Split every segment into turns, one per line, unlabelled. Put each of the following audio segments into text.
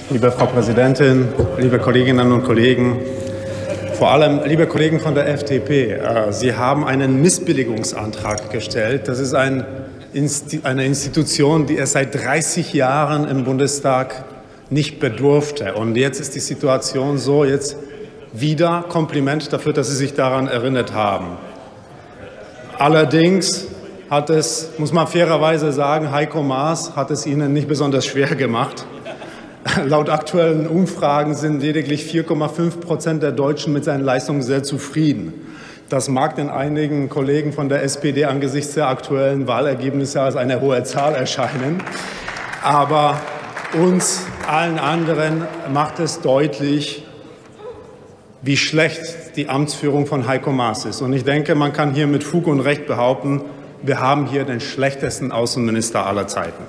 Liebe Frau Präsidentin, liebe Kolleginnen und Kollegen, vor allem liebe Kollegen von der FDP, Sie haben einen Missbilligungsantrag gestellt. Das ist eine Institution, die es seit 30 Jahren im Bundestag nicht bedurfte. Und jetzt ist die Situation so, jetzt wieder Kompliment dafür, dass Sie sich daran erinnert haben. Allerdings hat es, muss man fairerweise sagen, Heiko Maas hat es Ihnen nicht besonders schwer gemacht. Laut aktuellen Umfragen sind lediglich 4,5% der Deutschen mit seinen Leistungen sehr zufrieden. Das mag den einigen Kollegen von der SPD angesichts der aktuellen Wahlergebnisse als eine hohe Zahl erscheinen. Aber uns, allen anderen, macht es deutlich, wie schlecht die Amtsführung von Heiko Maas ist. Und ich denke, man kann hier mit Fug und Recht behaupten, wir haben hier den schlechtesten Außenminister aller Zeiten.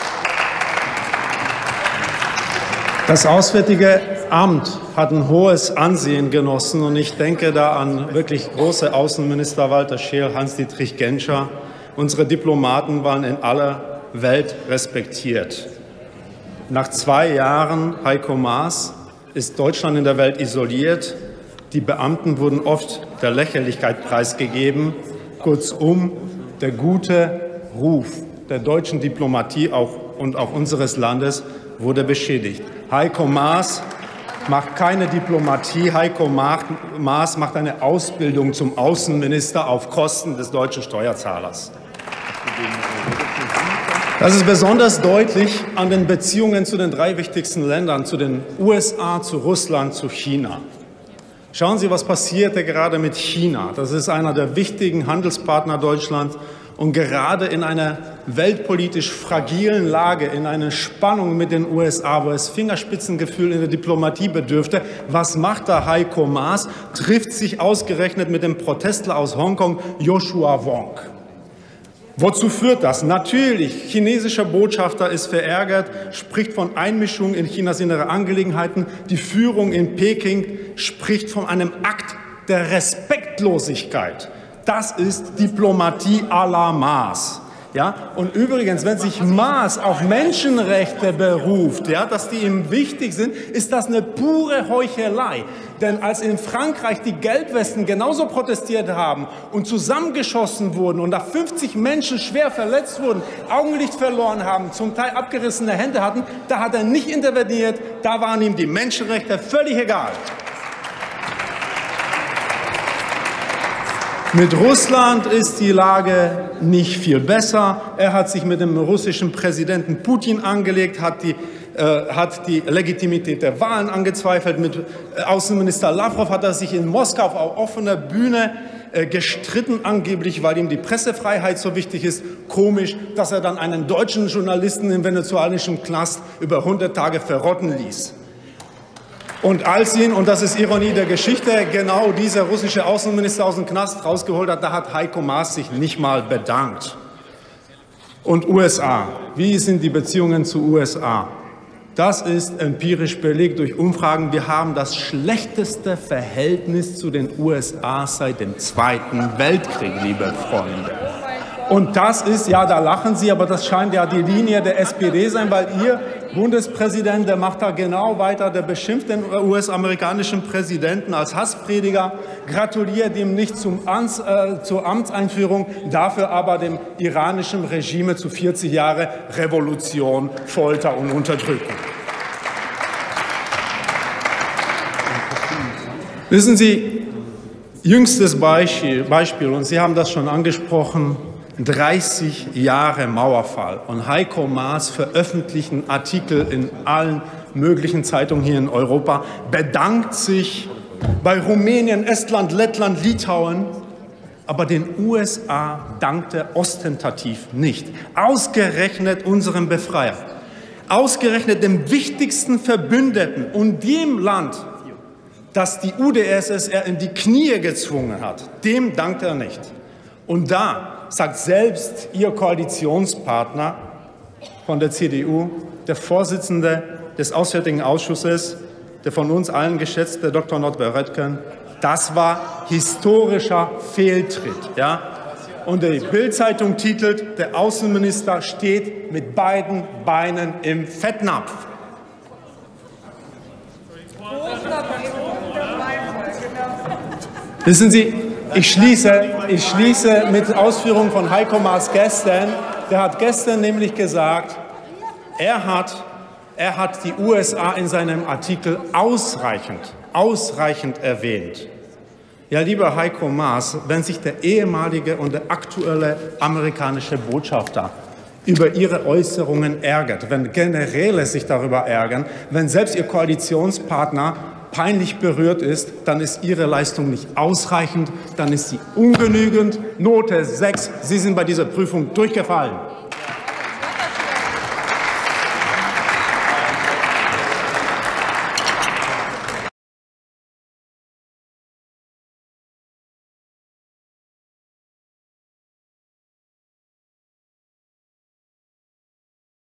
Das Auswärtige Amt hat ein hohes Ansehen genossen, und ich denke da an wirklich große Außenminister Walter Scheel, Hans-Dietrich Genscher. Unsere Diplomaten waren in aller Welt respektiert. Nach 2 Jahren Heiko Maas ist Deutschland in der Welt isoliert. Die Beamten wurden oft der Lächerlichkeit preisgegeben. Kurzum, der gute Ruf der deutschen Diplomatie und auch unseres Landes wurde beschädigt. Heiko Maas macht keine Diplomatie. Heiko Maas macht eine Ausbildung zum Außenminister auf Kosten des deutschen Steuerzahlers. Das ist besonders deutlich an den Beziehungen zu den 3 wichtigsten Ländern, zu den USA, zu Russland, zu China. Schauen Sie, was passierte gerade mit China. Das ist einer der wichtigen Handelspartner Deutschlands. Und gerade in einer weltpolitisch fragilen Lage, in einer Spannung mit den USA, wo es Fingerspitzengefühl in der Diplomatie bedürfte, was macht da Heiko Maas? Trifft sich ausgerechnet mit dem Protestler aus Hongkong, Joshua Wong. Wozu führt das? Natürlich, chinesischer Botschafter ist verärgert, spricht von Einmischung in Chinas innere Angelegenheiten. Die Führung in Peking spricht von einem Akt der Respektlosigkeit. Das ist Diplomatie à la Maas. Ja? Und übrigens, wenn sich Maas auf Menschenrechte beruft, ja, dass die ihm wichtig sind, ist das eine pure Heuchelei. Denn als in Frankreich die Gelbwesten genauso protestiert haben und zusammengeschossen wurden und da 50 Menschen schwer verletzt wurden, Augenlicht verloren haben, zum Teil abgerissene Hände hatten, da hat er nicht interveniert, da waren ihm die Menschenrechte völlig egal. Mit Russland ist die Lage nicht viel besser. Er hat sich mit dem russischen Präsidenten Putin angelegt, hat die Legitimität der Wahlen angezweifelt. Mit Außenminister Lavrov hat er sich in Moskau auf offener Bühne gestritten, angeblich, weil ihm die Pressefreiheit so wichtig ist. Komisch, dass er dann einen deutschen Journalisten im venezolanischen Knast über 100 Tage verrotten ließ. Und als ihn, und das ist Ironie der Geschichte, genau dieser russische Außenminister aus dem Knast rausgeholt hat, da hat Heiko Maas sich nicht mal bedankt. Und USA, wie sind die Beziehungen zu USA? Das ist empirisch belegt durch Umfragen. Wir haben das schlechteste Verhältnis zu den USA seit dem Zweiten Weltkrieg, liebe Freunde. Und das ist, ja, da lachen Sie, aber das scheint ja die Linie der SPD sein, weil Ihr Bundespräsident, der macht da genau weiter, der beschimpft den US-amerikanischen Präsidenten als Hassprediger, gratuliert ihm nicht zur Amtseinführung, dafür aber dem iranischen Regime zu 40 Jahre Revolution, Folter und Unterdrückung. Wissen Sie, jüngstes Beispiel, und Sie haben das schon angesprochen, 30 Jahre Mauerfall, und Heiko Maas veröffentlicht einen Artikel in allen möglichen Zeitungen hier in Europa, bedankt sich bei Rumänien, Estland, Lettland, Litauen, aber den USA dankt er ostentativ nicht. Ausgerechnet unserem Befreier, ausgerechnet dem wichtigsten Verbündeten und dem Land, das die UdSSR in die Knie gezwungen hat, dem dankt er nicht. Und da sagt selbst Ihr Koalitionspartner von der CDU, der Vorsitzende des Auswärtigen Ausschusses, der von uns allen geschätzte Dr. Norbert Röttgen, das war historischer Fehltritt. Ja? Und die Bild-Zeitung titelt, der Außenminister steht mit beiden Beinen im Fettnapf. Wissen Sie, ich schließe mit Ausführungen von Heiko Maas gestern. Der hat gestern nämlich gesagt, er hat die USA in seinem Artikel ausreichend erwähnt. Ja, lieber Heiko Maas, wenn sich der ehemalige und der aktuelle amerikanische Botschafter über Ihre Äußerungen ärgert, wenn Generäle sich darüber ärgern, wenn selbst Ihr Koalitionspartner peinlich berührt ist, dann ist Ihre Leistung nicht ausreichend, dann ist sie ungenügend. Note 6, Sie sind bei dieser Prüfung durchgefallen.